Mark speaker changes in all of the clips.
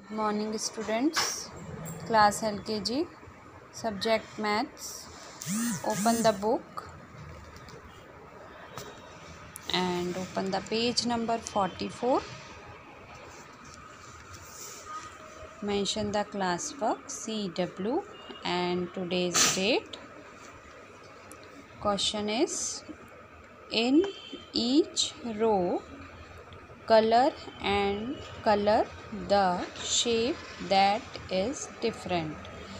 Speaker 1: Good morning students, class LKG, subject maths. Open the book and open the page number 44. Mention the class work CW and today's date. Question is, in each row color the shape that is different.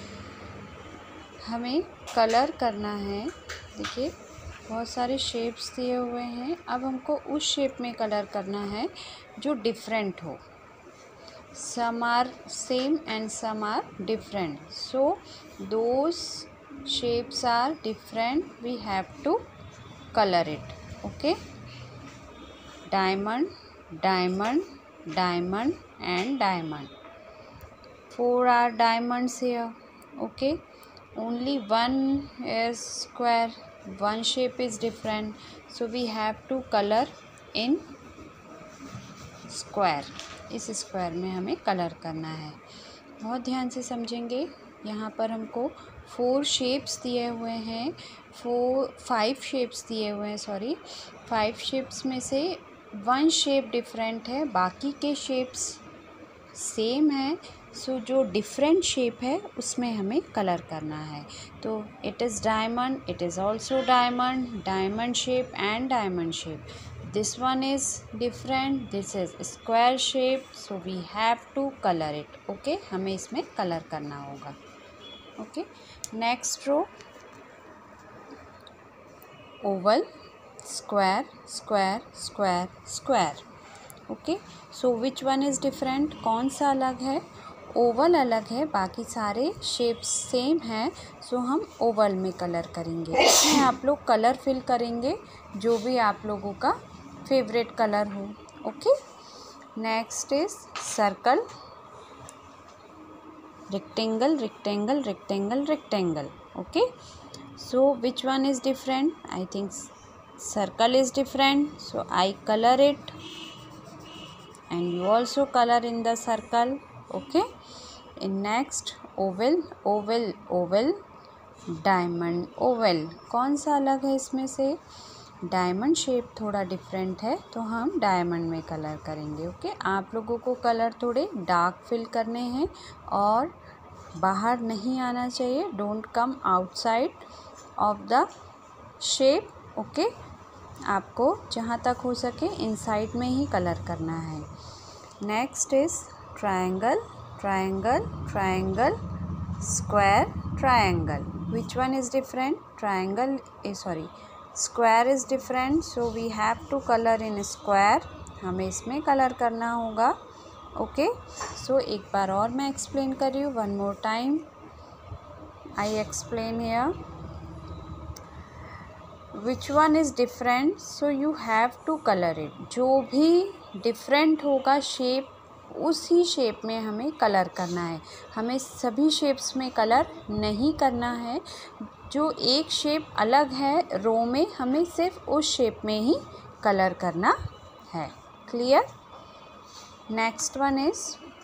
Speaker 1: हमें colour करना है। देखिए बहुत सारे shapes दिए हुए हैं। अब हमको उस शेप में कलर करना है जो डिफरेंट हो। Some are same and some are different, so those shapes are different, we have to colour it. Okay, diamond, diamond, diamond and diamond. 4 are diamonds here. Okay, only one is square, one shape is different, so we have to color in square. इस square में हमें colour करना है। बहुत ध्यान से समझेंगे। यहाँ पर हमको 4 शेप्स दिए हुए हैं, 5 शेप्स दिए हुए हैं, 5 शेप्स में से 1 शेप डिफरेंट है, बाकी के शेप्स सेम है। सो जो डिफरेंट शेप है उसमें हमें कलर करना है। तो it is diamond, it is also diamond, diamond shape and diamond shape. This one is different, this is square shape, so we have to colour it. Okay, हमें इसमें कलर करना होगा। Okay, next row, oval, square, square, square, square. Okay, so which one is different? कौन सा अलग है? Oval अलग है, बाकी सारे शेप्स सेम हैं, सो हम ओवल में कलर करेंगे। इसमें आप लोग कलर फिल करेंगे जो भी आप लोगों का फेवरेट कलर हो। Okay, next is circle, rectangle, rectangle, rectangle, rectangle. Okay, so which one is different? I think circle is different, so I color it and you also color in the circle. Okay, in next oval, oval, oval, diamond, oval. कौन सा अलग है इसमें से? Diamond shape थोड़ा different है, तो हम डायमंड में कलर करेंगे। ओके, आप लोगों को कलर थोड़े डार्क फिल करने हैं और बाहर नहीं आना चाहिए। Don't come outside of the shape. Okay, आपको जहाँ तक हो सके इनसाइड में ही कलर करना है। Next is triangle, triangle, triangle, square, triangle. Which one is different? Triangle square is different, so we have to colour in square. हमें इसमें कलर करना होगा। ओके, सो एक बार और मैं एक्सप्लेन कर रही हूँ, one more time I explain here. Which one is different, so you have to colour it. जो भी डिफरेंट होगा शेप, उसी शेप में हमें कलर करना है। हमें सभी शेप्स में कलर नहीं करना है। जो एक शेप अलग है रो में, हमें सिर्फ उस शेप में ही कलर करना है। Clear? Next one is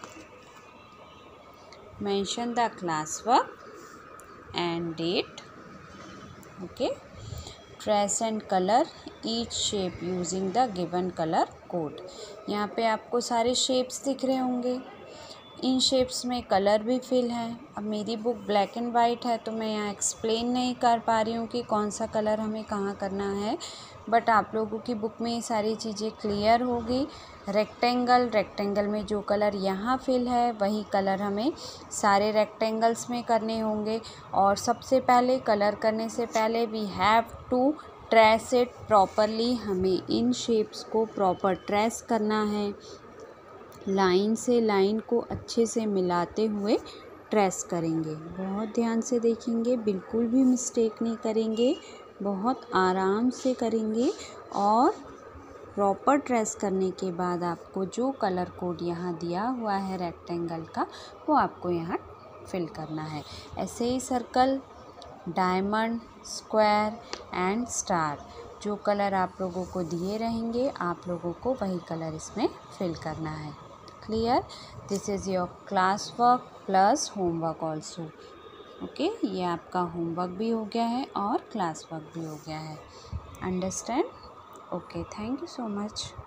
Speaker 1: mention the class work and date. Okay, trace and colour each shape using the given colour code. यहाँ पे आपको सारे शेप्स दिख रहे होंगे। इन शेप्स में कलर भी फिल हैं। अब मेरी बुक ब्लैक एंड वाइट है, तो मैं यहाँ एक्सप्लेन नहीं कर पा रही हूँ कि कौन सा कलर हमें कहाँ करना है, बट आप लोगों की बुक में ये सारी चीज़ें क्लियर होगी। रेक्टेंगल, रेक्टेंगल में जो कलर यहाँ फिल है वही कलर हमें सारे रेक्टेंगल्स में करने होंगे। और सबसे पहले कलर करने से पहले we have to trace it properly. हमें इन शेप्स को प्रॉपर ट्रेस करना है। लाइन से लाइन को अच्छे से मिलाते हुए ट्रेस करेंगे। बहुत ध्यान से देखेंगे, बिल्कुल भी मिस्टेक नहीं करेंगे, बहुत आराम से करेंगे। और प्रॉपर ट्रेस करने के बाद आपको जो कलर कोड यहाँ दिया हुआ है रेक्टेंगल का, वो आपको यहाँ फिल करना है। ऐसे ही circle, diamond, square and star, जो कलर आप लोगों को दिए रहेंगे आप लोगों को वही कलर इसमें फिल करना है। clear? This is your class work plus homework also. Okay ये आपका होमवर्क भी हो गया है और क्लास वर्क भी हो गया है. Understand? Okay, thank you so much.